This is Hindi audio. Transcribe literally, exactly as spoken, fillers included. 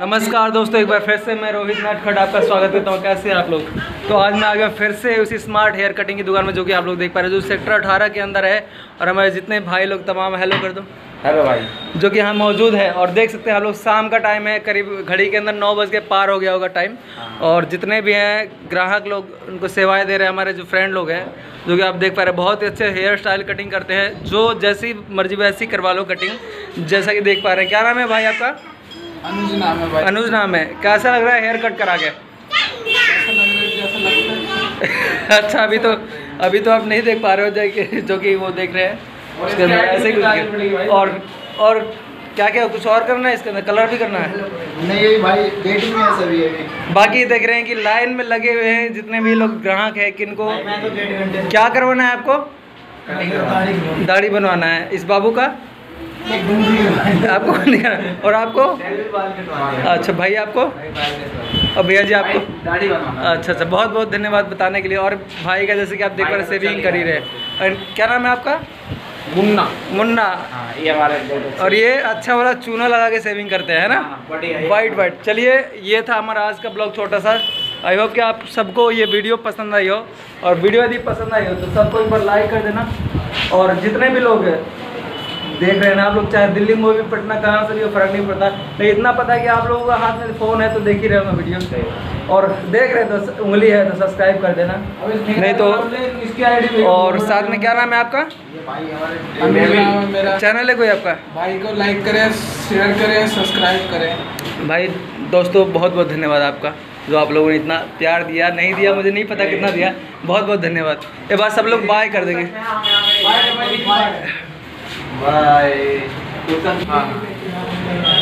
नमस्कार दोस्तों, एक बार फिर से मैं रोहित नाटखट आपका स्वागत करता हूँ। कैसे हैं आप लोग? तो आज मैं आ गया फिर से उसी स्मार्ट हेयर कटिंग की दुकान में, जो कि आप लोग देख पा रहे हैं, जो सेक्टर अठारह के अंदर है। और हमारे जितने भाई लोग तमाम हेलो कर दो। हेलो भाई, जो कि यहाँ मौजूद है। और देख सकते हैं आप लोग, शाम का टाइम है, करीब घड़ी के अंदर नौ बज के पार हो गया होगा टाइम। और जितने भी हैं ग्राहक लोग, उनको सेवाएं दे रहे हैं। हमारे जो फ्रेंड लोग हैं, जो कि आप देख पा रहे हैं, बहुत ही अच्छे हेयर स्टाइल कटिंग करते हैं। जो जैसी मर्जी वैसी करवा लो कटिंग, जैसा कि देख पा रहे हैं। क्या नाम है भाई आपका? अनुज नाम है भाई। अनुज नाम है। कैसा लग रहा है हेयर कट करा के? जैसा लग रहा है, जैसा लगता है। अच्छा, अभी तो अभी तो आप नहीं देख पा रहे हो, जो कि जो कि वो देख रहे हैं उसके अंदर ऐसे ही कुछ। और और क्या क्या कुछ और करना है इसके अंदर? कलर भी करना है? नहीं यही भाई, डेटिंग में है सभी अभी। बाकी देख रहे हैं कि लाइन में लगे हुए हैं जितने भी लोग ग्राहक हैं। किनको क्या करवाना है? आपको दाढ़ी बनवाना है। इस बाबू का आपको नहीं करना? और आपको? अच्छा भाई, आपको? और भैया जी आपको? दाढ़ी बनवाना। अच्छा अच्छा, बहुत बहुत धन्यवाद बताने के लिए। और भाई का जैसे कि आप देख पा रहे हैं, सेविंग कर ही रहे। और क्या नाम है आपका? मुन्ना। मुन्ना। हाँ, ये हमारे। और ये अच्छा वाला चूना लगा के सेविंग करते हैं ना, वाइट वाइट। चलिए, ये था हमारा आज का ब्लॉग छोटा सा। आई होप कि आप सबको ये वीडियो पसंद आई हो। और वीडियो यदि पसंद आई हो तो सबको एक बार लाइक कर देना। और जितने भी लोग हैं देख रहे हैं ना आप लोग, चाहे दिल्ली में भी, पटना कहाँ से भी हो, फर्क नहीं पड़ता। लेकिन इतना पता है कि आप लोगों का हाथ में फ़ोन है तो देख ही रहे होंगे वीडियो। और देख रहे हैं तो उंगली है तो सब्सक्राइब कर देना, नहीं तो इसकी आईडी। और साथ में क्या नाम है आपका? मेरा चैनल है कोई आपका? भाई को लाइक करें, शेयर करें, सब्सक्राइब करें। भाई दोस्तों, बहुत बहुत धन्यवाद आपका, जो आप लोगों ने इतना प्यार दिया। नहीं दिया मुझे नहीं पता कितना दिया। बहुत बहुत धन्यवाद। ये बात सब लोग बाय कर देंगे। बाय।